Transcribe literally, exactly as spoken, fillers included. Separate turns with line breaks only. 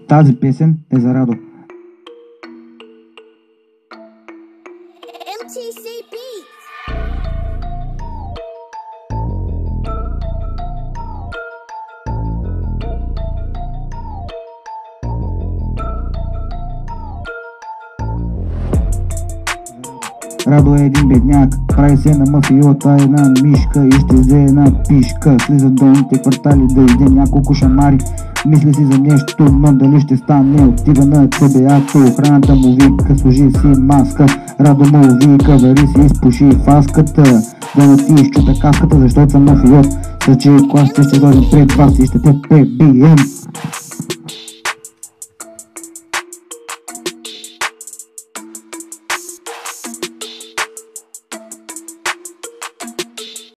Тази песен е за Радо.
Ем Ти Си Beats.
Радо е един бедняк, прави се на мафиота една мишка и ще взе една пишка. Слиза долните квартали да иде няколко шамари, мисли си за нещо, но дали ще стане. Отива на ЦБА-то, охраната му вика, служи си маска. Радо му вика, вари си изпуши фаската, да не ти изчута каската, защото съм мафиот. Съчи класите ще дойдем пред вас и ще те пребием.